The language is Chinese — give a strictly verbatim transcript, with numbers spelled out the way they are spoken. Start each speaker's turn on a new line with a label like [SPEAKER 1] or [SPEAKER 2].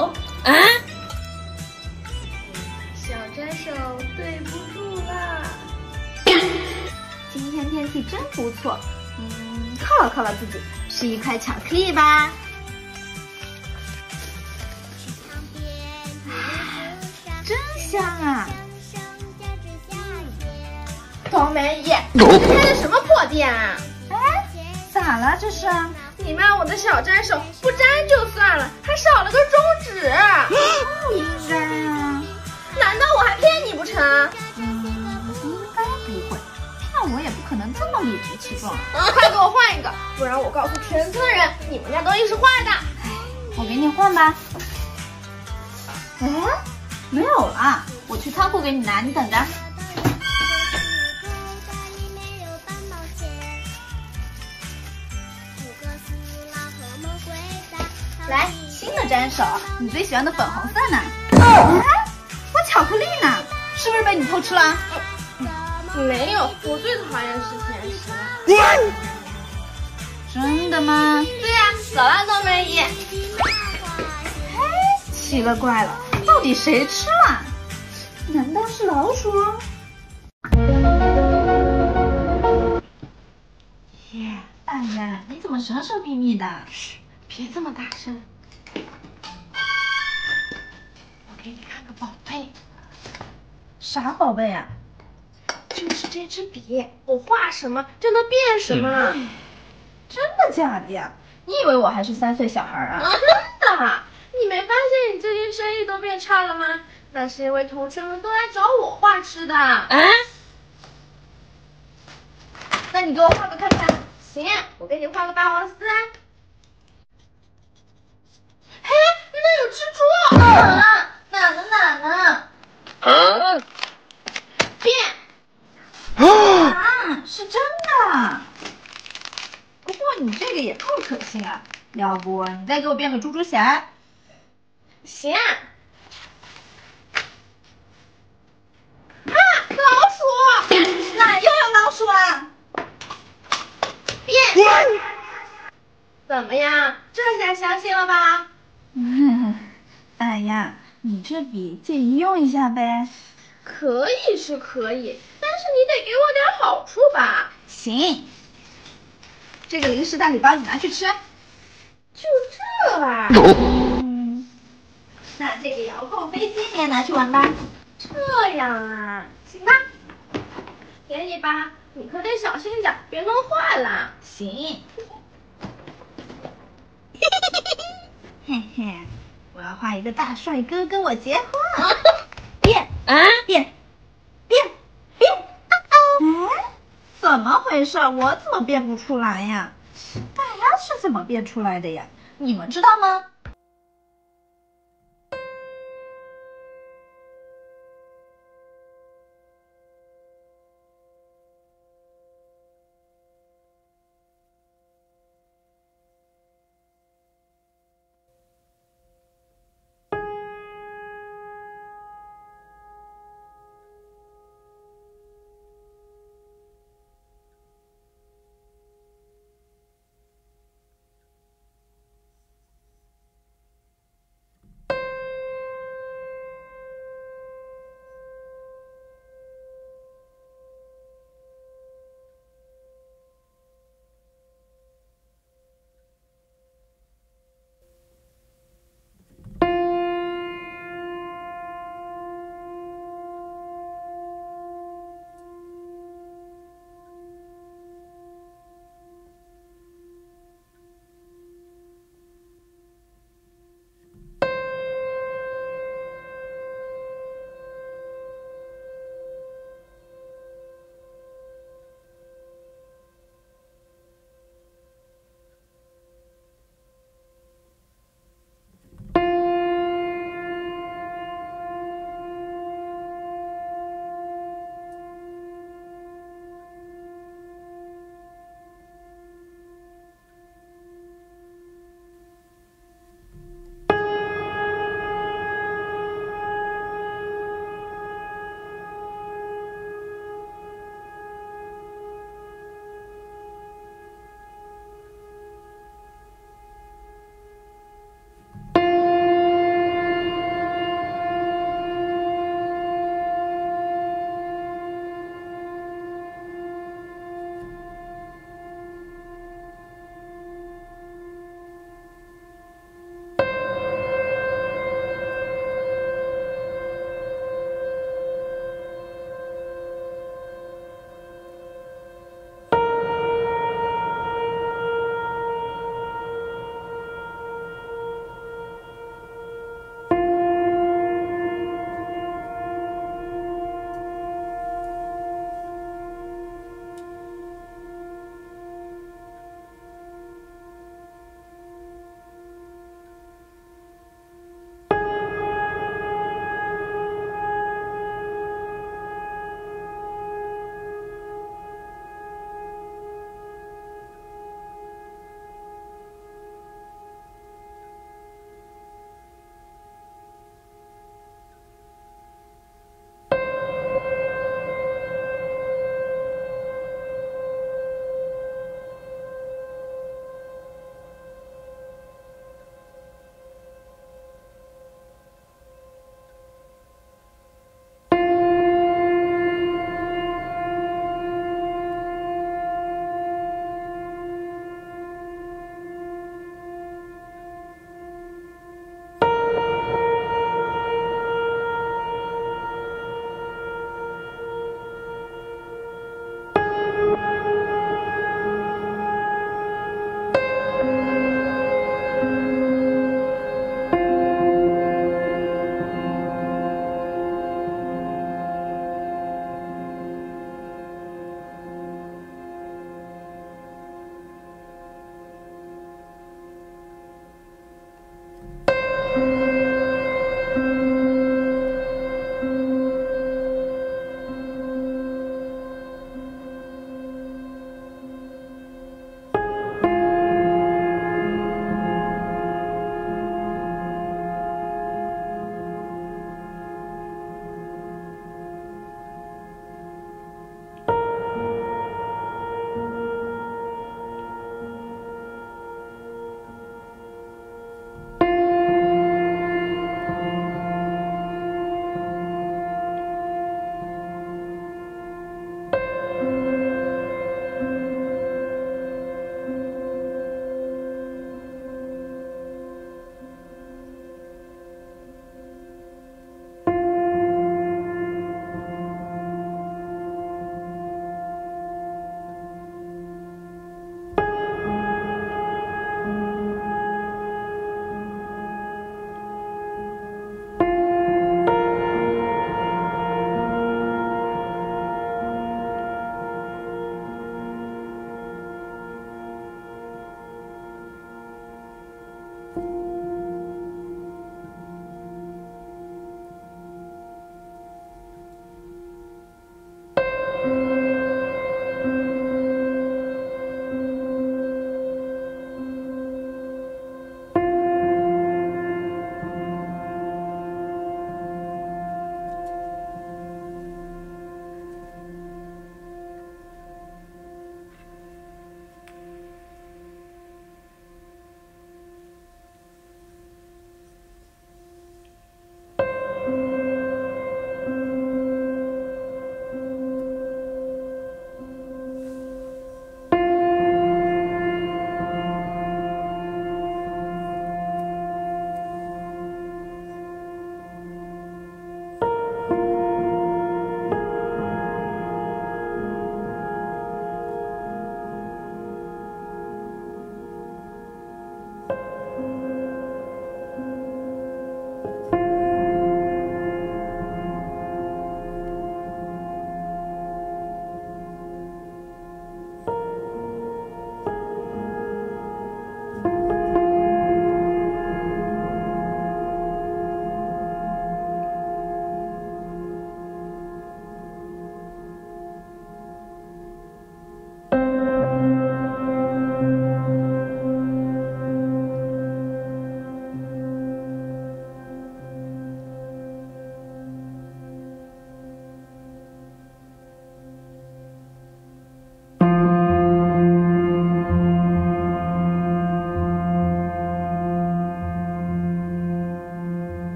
[SPEAKER 1] 啊！
[SPEAKER 2] 小斩手，对不住啦。
[SPEAKER 3] 今天天气真不错，嗯，犒劳犒劳自己，吃一块巧克力吧。真香啊！
[SPEAKER 2] 冬梅姨，你开的什么破店啊？
[SPEAKER 3] 哎，咋了这是？
[SPEAKER 2] 你卖我的小斩手不粘就算了，还少了个中指，
[SPEAKER 3] 不应该啊！
[SPEAKER 2] 难道我还骗你不成？
[SPEAKER 3] 嗯，应该不会，骗我也不可能这么理直气壮。
[SPEAKER 2] 嗯，快给我换一个，不然我告诉全村人，你们家东西是坏的。
[SPEAKER 3] 我给你换吧。哎，没有了，我去仓库给你拿，你等着。来，新的斩首，你最喜欢的粉红色呢？哎，我巧克力呢？是不是被你偷吃了？
[SPEAKER 2] 没有，我最讨厌吃甜食。
[SPEAKER 3] 真的吗？
[SPEAKER 2] 对呀、啊，走了，冬梅姨。
[SPEAKER 3] 哎，奇了怪了，到底谁吃了？难道是老鼠？耶，大人，你怎么神神秘秘的？
[SPEAKER 2] 嘘，别这么大声。我给你看个宝贝。
[SPEAKER 3] 啥宝贝啊？
[SPEAKER 2] 就是这支笔，我画什么就能变什么。
[SPEAKER 3] 嗯、真的假的呀？你以为我还是三岁小孩啊？
[SPEAKER 2] 真的，你没发现你最近生意都变差了吗？那是因为同学们都来找我画吃的。啊？
[SPEAKER 3] 那你给我画个看看。
[SPEAKER 2] 行，我给你画个霸王丝。嘿，那有蜘蛛。
[SPEAKER 3] 啊，哪呢哪呢？
[SPEAKER 2] 啊！变。
[SPEAKER 3] 啊，是真的。不过你这个也不可信啊，要不你再给我变个猪猪侠？
[SPEAKER 2] 行。啊，老鼠！
[SPEAKER 3] 哪又有老鼠啊？
[SPEAKER 2] 变。怎么样？这下相信了吧？
[SPEAKER 3] 嗯，哎呀，你这笔借一用一下呗。
[SPEAKER 2] 可以是可以，但是你得给我点好处吧？
[SPEAKER 3] 行，这个零食大礼包你拿去吃。
[SPEAKER 2] 就这啊？
[SPEAKER 3] 嗯，那这个遥控飞机你也拿去玩吧。
[SPEAKER 2] 这样啊？行吧，给你吧，你可得小心点，别弄坏了。
[SPEAKER 3] 行。嘿嘿，我要画一个大帅哥跟我结婚。变
[SPEAKER 2] 啊！
[SPEAKER 3] 变变变！哎，怎么回事？我怎么变不出来呀？大家是怎么变出来的呀？你们知道吗？